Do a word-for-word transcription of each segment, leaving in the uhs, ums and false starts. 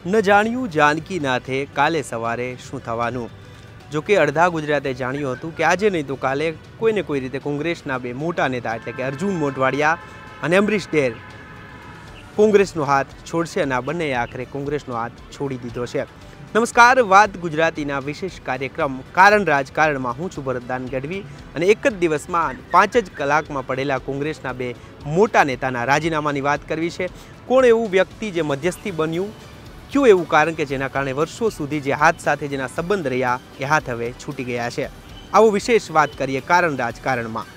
ન જાણ્યું જાનકી નાથે કાલે સવારે શું થવાનું। જો કે અડધા ગુજરાતે જાણ્યું હતું કે આજે નહીં તો કાલે કોઈને કોઈ રીતે કોંગ્રેસના બે મોટા નેતા એટલે કે અર્જુન મોઢવાડિયા અને અમરીશ ડેર કોંગ્રેસનો હાથ છોડશે અને આ બંને આખરે કોંગ્રેસનો હાથ છોડી દીધો છે। નમસ્કાર, વાત ગુજરાતીના વિશેષ કાર્યક્રમ કારણ રાજકારણમાં હું છું ભરતદાન ગઢવી અને એક જ દિવસમાં પાંચ જ કલાકમાં પડેલા કોંગ્રેસના બે મોટા નેતાના રાજીનામાની વાત કરવી છે। કોણ એવું વ્યક્તિ જે મધ્યસ્થી બન્યું, ક્યું એવું કારણ કે જેના કારણે વર્ષો સુધી જે હાથ સાથે જેના સંબંધ રહ્યા એ હાથ હવે છૂટી ગયા છે। આવો વિશેષ વાત કરીએ કારણ રાજકારણમાં।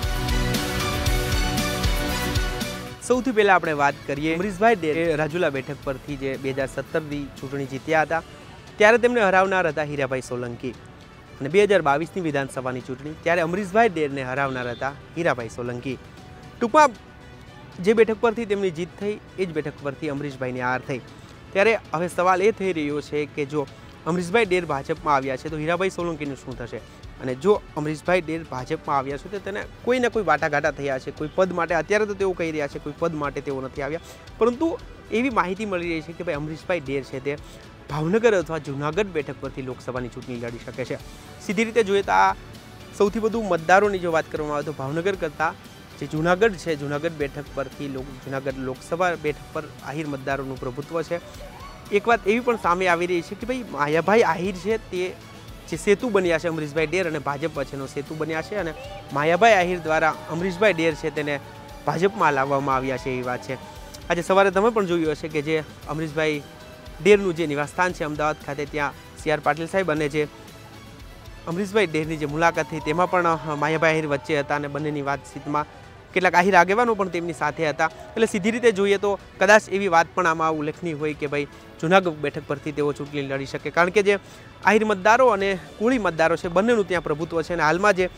સૌથી પહેલાં આપણે વાત કરીએ અમરીશભાઈ ડેરે રાજુલા બેઠક પરથી જે બે હજાર સત્તરની ચૂંટણી જીત્યા હતા ત્યારે તેમને હરાવનાર હતા હીરાભાઈ સોલંકી અને બે હજાર બાવીસની વિધાનસભાની ચૂંટણી ત્યારે અમરીશભાઈ ડેરને હરાવનાર હતા હીરાભાઈ સોલંકી। ટૂંકમાં જે બેઠક પરથી તેમની જીત થઈ એ જ બેઠક પરથી અમરીશભાઈની હાર થઈ। ત્યારે હવે સવાલ એ થઈ રહ્યો છે કે જો અમરીશભાઈ ડેર ભાજપમાં આવ્યા છે તો હીરાભાઈ સોલંકીનું શું થશે, અને જો અમરીશભાઈ ડેર ભાજપમાં આવ્યા છે તો તેને કોઈ ને કોઈ વાટાઘાટા થયા છે કોઈ પદ માટે। અત્યારે તો તેઓ કહી રહ્યા છે કોઈ પદ માટે તેઓ નથી આવ્યા, પરંતુ એવી માહિતી મળી રહી છે કે ભાઈ અમરીશભાઈ ડેર છે તે ભાવનગર અથવા જૂનાગઢ બેઠક પરથી લોકસભાની ચૂંટણી લડી શકે છે। સીધી રીતે જોઈએ તો આ સૌથી વધુ મતદારોની જો વાત કરવામાં આવે તો ભાવનગર કરતાં જે જૂનાગઢ છે જૂનાગઢ બેઠક પરથી લોક જૂનાગઢ લોકસભા બેઠક પર આહિર મતદારોનું પ્રભુત્વ છે। એક વાત એવી પણ સામે આવી રહી છે કે ભાઈ માયાભાઈ આહિર છે તે જે સેતુ બન્યા છે અમરીશભાઈ ડેર અને ભાજપ વચ્ચેનો સેતુ બન્યા છે અને માયાભાઈ આહિર દ્વારા અમરીશભાઈ ડેર છે તેને ભાજપમાં લાવવામાં આવ્યા છે એવી વાત છે। આજે સવારે તમે પણ જોયું હશે કે જે અમરીશભાઈ ડેરનું જે નિવાસસ્થાન છે અમદાવાદ ખાતે ત્યાં સી આર પાટીલ સાહેબ અને જે અમરીશભાઈ ડેરની જે મુલાકાત થઈ તેમાં પણ માયાભાઈ આહિર વચ્ચે હતા અને બંનેની વાતચીતમાં કેટલાક આહિર આગેવાનો પણ તેમની સાથે હતા। એટલે સીધી રીતે જોઈએ તો કદાચ એવી વાત પણ આમાં ઉલ્લેખનીય હોય કે ભાઈ જૂનાગઢ બેઠક પરથી તેઓ ચૂંટણી લડી શકે, કારણ કે જે આહિર મતદારો અને કુળી મતદારો છે બંનેનું ત્યાં પ્રભુત્વ છે અને હાલમાં જે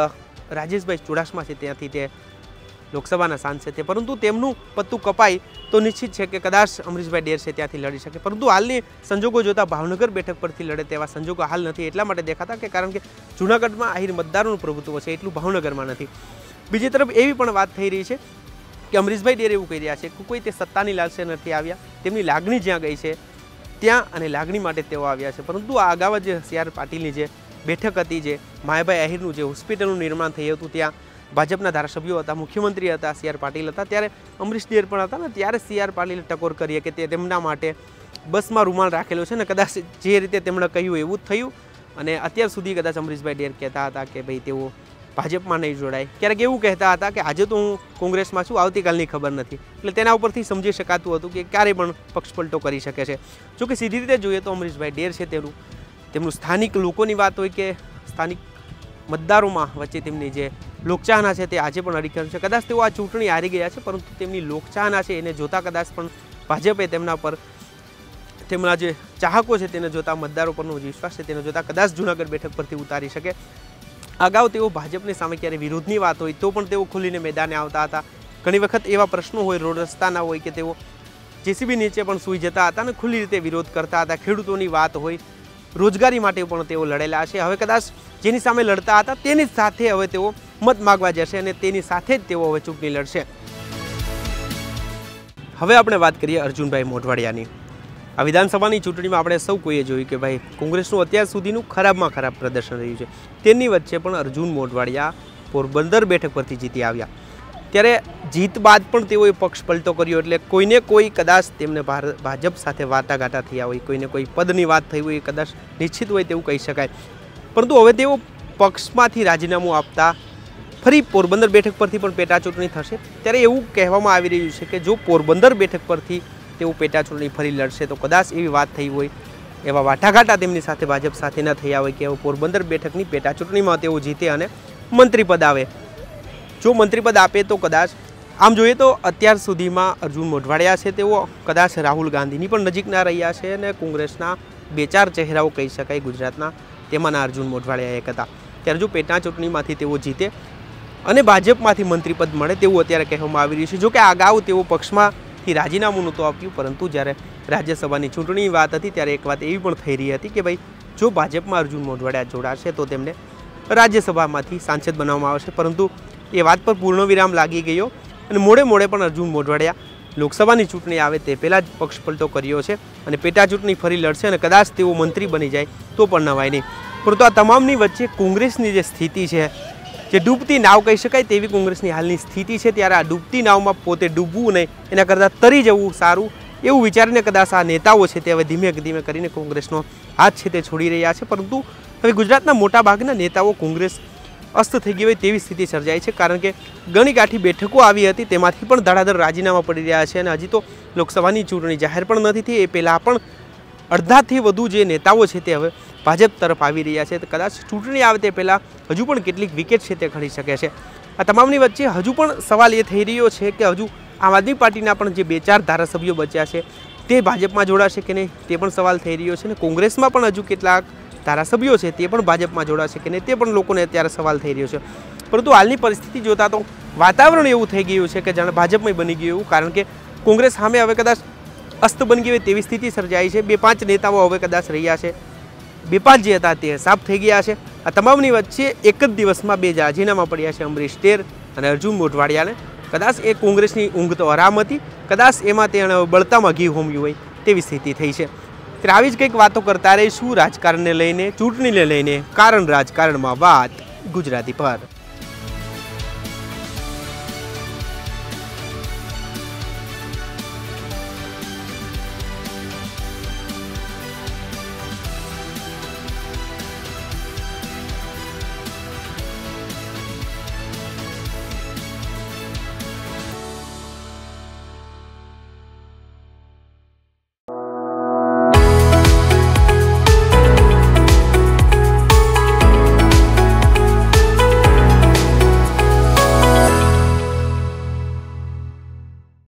રાજેશભાઈ ચુડાસમા છે ત્યાંથી તે લોકસભાના સાંસદ છે, પરંતુ તેમનું પત્તું કપાય તો નિશ્ચિત છે કે કદાચ અમરીશભાઈ ડેર છે ત્યાંથી લડી શકે, પરંતુ હાલની સંજોગો જોતા ભાવનગર બેઠક પરથી લડે તેવા સંજોગો હાલ નથી એટલા માટે દેખાતા કે કારણ કે જૂનાગઢમાં આહિર મતદારોનું પ્રભુત્વ છે એટલું ભાવનગરમાં નથી। બીજી તરફ એવી પણ વાત થઈ રહી છે કે અમરીશભાઈ ડેર એવું કહી રહ્યા છે કે કોઈ તે સત્તાની લાલસે નથી આવ્યા, તેમની લાગણી જ્યાં ગઈ છે ત્યાં અને લાગણી માટે તેઓ આવ્યા છે, પરંતુ આ અગાઉ જે સી આર પાટીલની જે બેઠક હતી જે માયાભાઈ આહિરનું જે હોસ્પિટલનું નિર્માણ થયું હતું ત્યાં ભાજપના ધારાસભ્યો હતા, મુખ્યમંત્રી હતા, સી આર પાટીલ હતા, ત્યારે અમરીશ ડેર પણ હતા ને ત્યારે સી આર પાટીલે ટકોર કરીએ કે તે તેમના માટે બસમાં રૂમાલ રાખેલો છે ને કદાચ જે રીતે તેમણે કહ્યું એવું જ થયું અને અત્યાર સુધી કદાચ અમરીશભાઈ ડેર કહેતા હતા કે ભાઈ તેઓ ભાજપમાં નહીં જોડાય, ક્યારેક એવું કહેતા હતા કે આજે તો હું કોંગ્રેસમાં છું આવતીકાલની ખબર નથી, એટલે તેના ઉપરથી સમજી શકાતું હતું કે ક્યારે પણ પક્ષપલટો કરી શકે છે। જો કે સીધી રીતે જોઈએ તો અમરીશભાઈ ડેર છે તેનું તેમનું સ્થાનિક લોકોની વાત હોય કે સ્થાનિક મતદારોમાં વચ્ચે તેમની જે લોકચાહના છે તે આજે પણ અડીખમ છે। કદાચ તેઓ આ ચૂંટણી હારી ગયા છે પરંતુ તેમની લોકચાહના છે એને જોતાં કદાચ પણ ભાજપે તેમના પર તેમના જે ચાહકો છે તેને જોતા મતદારો પરનો વિશ્વાસ છે તેને જોતા કદાચ જૂનાગઢ બેઠક પરથી ઉતારી શકે। અગાઉ તેઓ ભાજપની સામે ક્યારે વિરોધની વાત હોય તો પણ તેઓ ખુલીને મેદાને આવતા હતા, ઘણી વખત એવા પ્રશ્નો હોય રોડ રસ્તાના હોય કે તેઓ જેસીબી નીચે પણ સૂઈ જતા હતા અને ખુલ્લી રીતે વિરોધ કરતા હતા। ખેડૂતોની વાત હોય, રોજગારી માટે પણ તેઓ લડેલા છે। હવે કદાચ જેની સામે લડતા હતા તેની સાથે હવે તેઓ મત માગવા જશે અને તેની સાથે જ તેઓ હવે ચૂંટણી લડશે। હવે આપણે વાત કરીએ અર્જુનભાઈ મોઢવાડિયાની। આ વિધાનસભાની ચૂંટણીમાં આપણે સૌ કોઈએ જોયું કે ભાઈ કોંગ્રેસનું અત્યાર સુધીનું ખરાબમાં ખરાબ પ્રદર્શન રહ્યું છે, તેની વચ્ચે પણ અર્જુન મોઢવાડિયા પોરબંદર બેઠક પરથી જીતી આવ્યા, ત્યારે જીત બાદ પણ તેઓએ પક્ષ પલટો કર્યો, એટલે કોઈને કોઈ કદાચ તેમને ભાજપ સાથે વાટાઘાટા થયા હોય, કોઈને કોઈ પદની વાત થઈ હોય કદાચ નિશ્ચિત હોય તેવું કહી શકાય, પરંતુ હવે તેઓ પક્ષમાંથી રાજીનામું આપતા ફરી પોરબંદર બેઠક પરથી પણ પેટા ચૂંટણી થશે। ત્યારે એવું કહેવામાં આવી રહ્યું છે કે જો પોરબંદર બેઠક પરથી તેઓ પેટા ચૂંટણી ફરી લડશે તો કદાચ એવી વાત થઈ હોય, એવા વાટાઘાટા તેમની સાથે ભાજપ સાથે ન થયા હોય કે પોરબંદર બેઠકની પેટા ચૂંટણીમાં તેઓ જીતે અને મંત્રીપદ આવે। જો મંત્રીપદ આપે તો કદાચ આમ જોઈએ તો અત્યાર સુધીમાં અર્જુન મોઢવાડિયા છે તેઓ કદાચ રાહુલ ગાંધીની પણ નજીકના રહ્યા છે અને કોંગ્રેસના બે ચાર ચહેરાઓ કહી શકાય ગુજરાતના તેમાંના અર્જુન મોઢવાડિયા એક હતા। ત્યારે જો પેટા ચૂંટણીમાંથી તેઓ જીતે અને ભાજપમાંથી મંત્રીપદ મળે તેવું અત્યારે કહેવામાં આવી રહ્યું છે। જો કે અગાઉ તેઓ પક્ષમાં થી રાજીનામું નહોતું આપ્યું, પરંતુ જ્યારે રાજ્યસભાની ચૂંટણીની વાત હતી ત્યારે એક વાત એવી પણ થઈ રહી હતી કે ભાઈ જો ભાજપમાં અર્જુન મોઢવાડિયા જોડાશે તો તેમને રાજ્યસભામાંથી સાંસદ બનાવવામાં આવશે, પરંતુ એ વાત પર પૂર્ણ વિરામ લાગી ગયો અને મોડે મોડે પણ અર્જુન મોઢવાડિયા લોકસભાની ચૂંટણી આવે તે પહેલાં જ પક્ષ પલટો કર્યો છે અને પેટા ચૂંટણી ફરી લડશે અને કદાચ તેઓ મંત્રી બની જાય તો પણ નવાય નહીં. પરંતુ આ તમામની વચ્ચે કોંગ્રેસની જે સ્થિતિ છે, જે ડૂબતી નાવ કહી શકાય તેવી કોંગ્રેસની હાલની સ્થિતિ છે, ત્યારે આ ડૂબતી નાવમાં પોતે ડૂબવું નહીં, એના કરતાં તરી જવું સારું એવું વિચારીને કદાચ આ નેતાઓ છે તે હવે ધીમે ધીમે કરીને કોંગ્રેસનો હાથ છે તે છોડી રહ્યા છે. પરંતુ હવે ગુજરાતના મોટાભાગના નેતાઓ કોંગ્રેસ અસ્ત થઈ ગઈ હોય તેવી સ્થિતિ સર્જાઈ છે, કારણ કે ઘણી ગાંઠી બેઠકો આવી હતી તેમાંથી પણ ધડાધડ રાજીનામા પડી રહ્યા છે અને હજી તો લોકસભાની ચૂંટણી જાહેર પણ નથી થઈ. એ પહેલાં પણ અડધાથી વધુ જે નેતાઓ છે તે હવે ભાજપ તરફ આવી રહ્યા છે. કદાચ ચૂંટણી આવે તે પહેલાં હજુ પણ કેટલીક વિકેટ છે તે ખરી શકે છે. આ તમામની વચ્ચે હજુ પણ સવાલ એ થઈ રહ્યો છે કે હજુ આમ આદમી પાર્ટીના પણ જે બે ચાર ધારાસભ્યો બચ્યા છે તે ભાજપમાં જોડાશે કે નહીં તે પણ સવાલ થઈ રહ્યો છે અને કોંગ્રેસમાં પણ હજુ કેટલાક ધારાસભ્યો છે તે પણ ભાજપમાં જોડાશે કે નહીં તે પણ લોકોને અત્યારે સવાલ થઈ રહ્યો છે. પરંતુ હાલની પરિસ્થિતિ જોતાં તો વાતાવરણ એવું થઈ ગયું છે કે જાણે ભાજપમાં બની ગયું એવું, કારણ કે કોંગ્રેસ સામે હવે કદાચ અસ્ત બની ગઈ હોય તેવી સ્થિતિ સર્જાઈ છે. બે પાંચ નેતાઓ હવે કદાચ રહ્યા છે, બે પાંચ જે હતા તે સાફ થઈ ગયા છે. આ તમામની વચ્ચે એક જ દિવસમાં બે રાજીનામા પડ્યા છે અમરીશ ઢેર અને અર્જુન મોઢવાડિયાને. કદાચ એ કોંગ્રેસની ઊંઘ તો આરામ હતી, કદાચ એમાં તેણે બળતામાં ઘી હોમ્યું હોય તેવી સ્થિતિ થઈ છે. ત્યારે આવી જ કંઈક વાતો કરતા રહીશું રાજકારણને લઈને, ચૂંટણીને લઈને. કારણ રાજકારણમાં વાત ગુજરાતી પર.